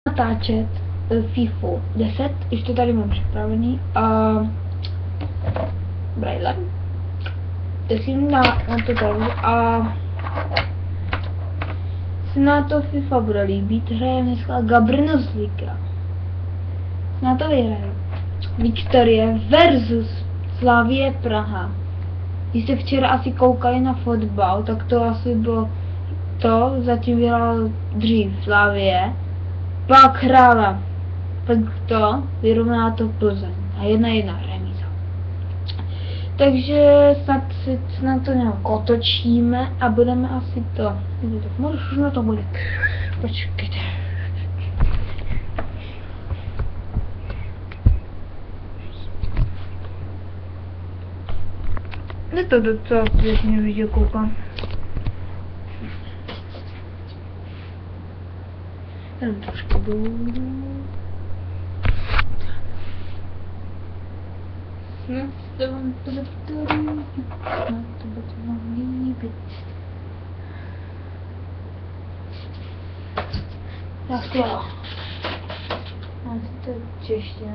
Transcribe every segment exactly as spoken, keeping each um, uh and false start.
natáčet FIFU deset, už to tady mám připravený a braille. Myslím na, na to tady a se na to FIFA bude líbit, hraje dneska Gabrnos Liga. Na to vyhraje Viktorie versus Slavie Praha. Když jste včera asi koukali na fotbal, tak to asi bylo to, zatím vyhrál dřív Slavie, pak hrála, pak to, vyrovná to Plzeň a jedna jedna remíza. Takže snad si na to nějak otočíme a budeme asi to, tak možná to bude, počkejte. Je to docela pěkně video koukám. Jenom trošku dolů. No, to vám to bude to líbit. No, to bude to vám líbit. Tak jo. Mám to čeština.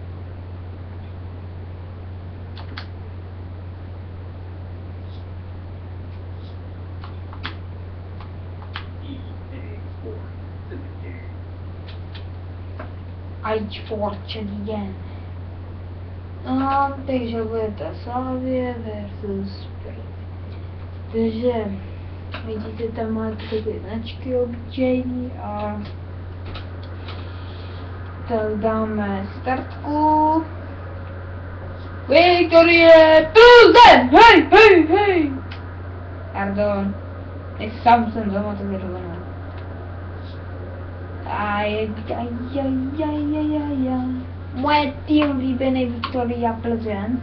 Age Fortune again. No, takže bude ta Slavie versus Praha. Takže vidíte, tam máte takové značky obyčejný a tak dáme startku. Viktorie Plzeň! Hej, hej, hej! Pardon, teď sám jsem doma to vyrovnal. Aj, aj, aj, aj, aj, aj, aj. Moje tým oblíbený Viktoria Plzeň.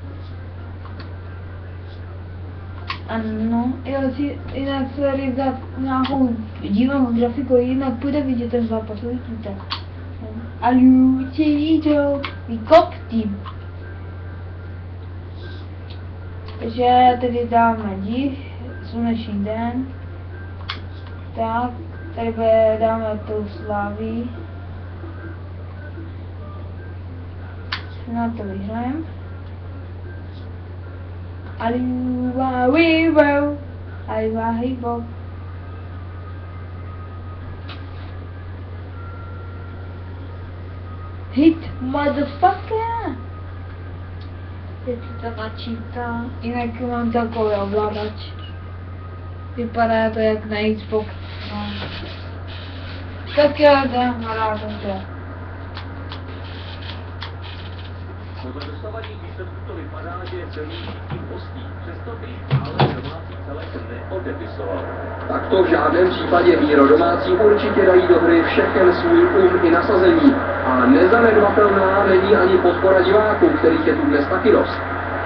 Ano, jo, si jinak se tady za nějakou divnou grafiku, jinak bude vidět ten zápas, uvidíte. A Lucido, výkop tým. Takže tady dáme div, sluneční den. Tak. Tady dáme tu Slavii. Na to vyhrajem. Aliwa wiwo. Aliwa hibo. Hit motherfucker. Je to to načítá. Jinak mám takový ovladač. Vypadá to jak na Xbox. No. Tak já dám hrát to. Podle dosavadních výsledků to vypadá, že celý tým postí. Přesto by ale domácí celek neodepisoval. Tak to v žádném případě Míro. Domácí určitě dají do hry všechen svůj um i nasazení. A nezanedbatelná není ani podpora diváků, kterých je tu dnes taky dost.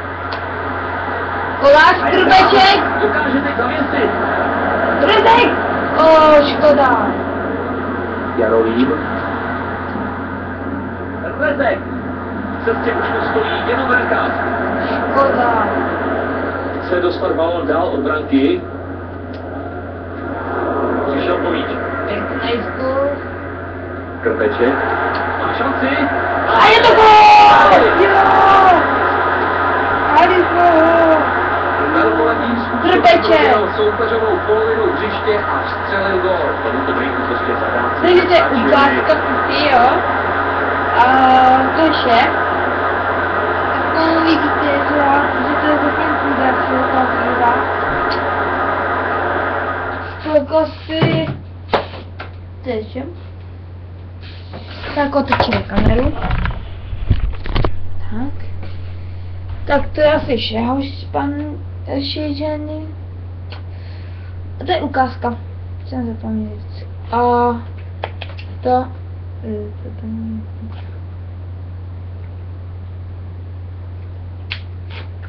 Kolář, Trbeček! Dokáže teď zavěsit! Trbek! O, škoda. Jarolím. Rezek! V cestě už mu stojí jenom brankář. Škoda. Chce dostat balón dál od branky. Přišel po míč. Pěkný skok. Krpeček. Má šanci. A je to gól! Jo! Tady gól! Krpeček! Soupeřovou polovinu hřiště a vstřelil gól. Tomuto breaku prostě zadá. Takže to je ukázka pusy, jo? A to je vše. Tak vidíte, že, že to je zatím půjde, že to půjde. Tak asi... To je vše. Tak otočíme kameru. Tak. Tak to je asi vše, už pan Šižený. A to je ukázka. Jsem zapomněl říct. A to...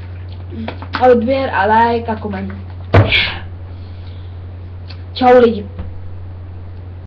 A odběr a like a koment. Čau lidi.